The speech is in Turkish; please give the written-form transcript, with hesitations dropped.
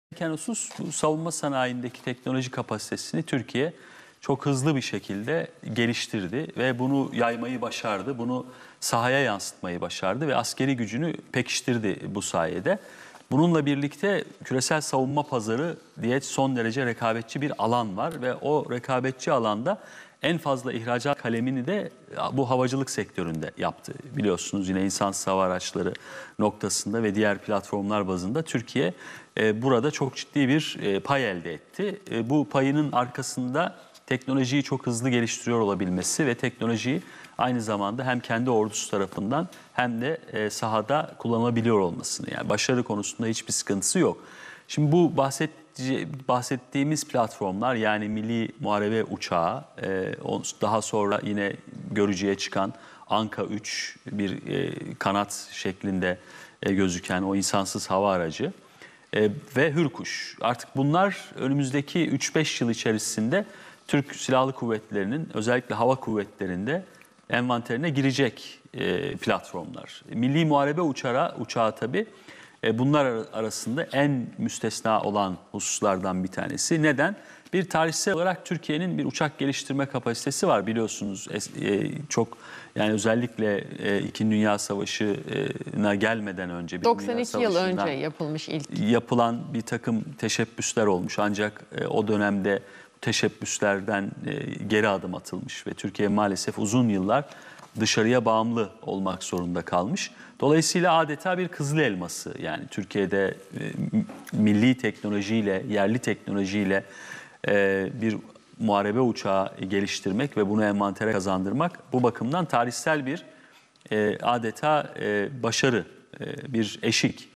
Husus bu savunma sanayindeki teknoloji kapasitesini Türkiye çok hızlı bir şekilde geliştirdi ve bunu yaymayı başardı. Bunu sahaya yansıtmayı başardı ve askeri gücünü pekiştirdi bu sayede. Bununla birlikte küresel savunma pazarı diye son derece rekabetçi bir alan var ve o rekabetçi alanda en fazla ihracat kalemini de bu havacılık sektöründe yaptı. Biliyorsunuz yine insansız hava araçları noktasında ve diğer platformlar bazında Türkiye burada çok ciddi bir pay elde etti. Bu payının arkasında teknolojiyi çok hızlı geliştiriyor olabilmesi ve teknolojiyi aynı zamanda hem kendi ordusu tarafından hem de sahada kullanılabiliyor olmasını. Yani başarı konusunda hiçbir sıkıntısı yok. Şimdi bu bahsettiğimiz platformlar, yani Milli Muharebe Uçağı, daha sonra yine görücüye çıkan Anka 3, bir kanat şeklinde gözüken o insansız hava aracı ve Hürkuş. Artık bunlar önümüzdeki 3-5 yıl içerisinde Türk Silahlı Kuvvetleri'nin, özellikle hava kuvvetlerinde envanterine girecek platformlar. Milli Muharebe Uçağı tabii bunlar arasında en müstesna olan hususlardan bir tanesi. Neden? Bir tarihsel olarak Türkiye'nin bir uçak geliştirme kapasitesi var, biliyorsunuz. Çok, yani özellikle İkinci Dünya Savaşı'na gelmeden önce, 92 yıl önce yapılmış yapılan bir takım teşebbüsler olmuş. Ancak o dönemde teşebbüslerden geri adım atılmış ve Türkiye maalesef uzun yıllar dışarıya bağımlı olmak zorunda kalmış. Dolayısıyla adeta bir kızıl elması, yani Türkiye'de milli teknolojiyle, yerli teknolojiyle bir muharebe uçağı geliştirmek ve bunu envantere kazandırmak bu bakımdan tarihsel bir adeta başarı, bir eşik.